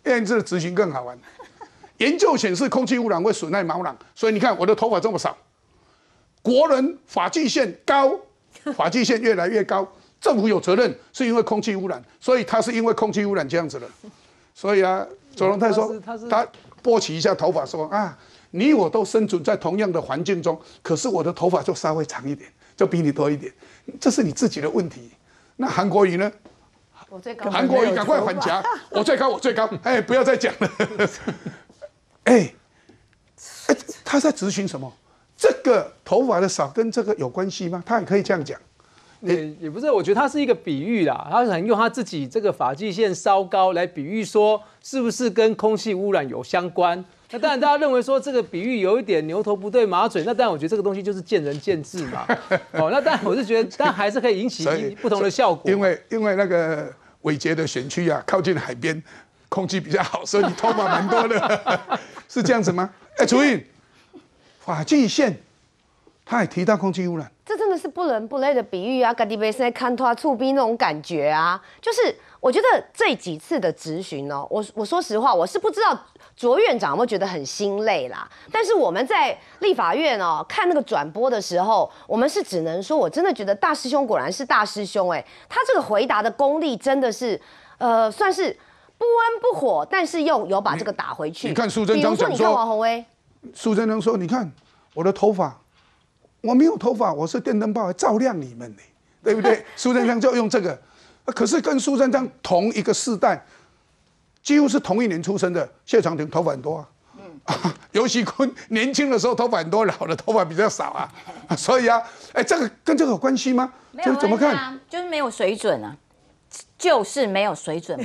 验证的执行更好玩。研究显示，空气污染会损害毛囊，所以你看我的头发这么少。国人发际线高，发际线越来越高，政府有责任，是因为空气污染，所以他是因为空气污染这样子的。所以啊，左荣泰说他拨起一下头发说啊，你我都生存在同样的环境中，可是我的头发就稍微长一点，就比你多一点，这是你自己的问题。那韩国瑜呢？ 我最高。 韩国瑜赶快还夹，我最高，我最高，哎，不要再讲了。哎，他在执行什么？这个头发的少跟这个有关系吗？他也可以这样讲。 也不是，我觉得它是一个比喻啦，他可能用他自己这个发际线稍高来比喻说，是不是跟空气污染有相关？那当然，大家认为说这个比喻有一点牛头不对马嘴，那当然我觉得这个东西就是见仁见智嘛。哦，那当然我是觉得，但还是可以引起不同的效果。 因为那个伟捷的选区啊，靠近海边，空气比较好，所以你头发蛮多的，是这样子吗？哎，楚韵。发际线，他也提到空气污染， 这真的是不伦不类的比喻啊！家己本身看拖触逼那种感觉啊，就是我觉得这几次的质询哦，我说实话，我是不知道卓院长有没有觉得很心累啦。但是我们在立法院哦看那个转播的时候，我们是只能说，我真的觉得大师兄果然是大师兄哎，他这个回答的功力真的是算是不温不火，但是又有把这个打回去。 你看苏贞昌讲说， 你看王宏威。 苏贞昌说：“你看我的头发，我没有头发，我是电灯泡，还照亮你们呢，对不对？”苏贞昌就用这个，可是跟苏贞昌同一个世代，几乎是同一年出生的谢长廷头发很多啊，尤熙坤年轻的时候头发很多，老的头发比较少啊，所以啊，哎，这个跟这个有关系吗？ 没有怎么看？ 就是没有水准啊。就是没有水准，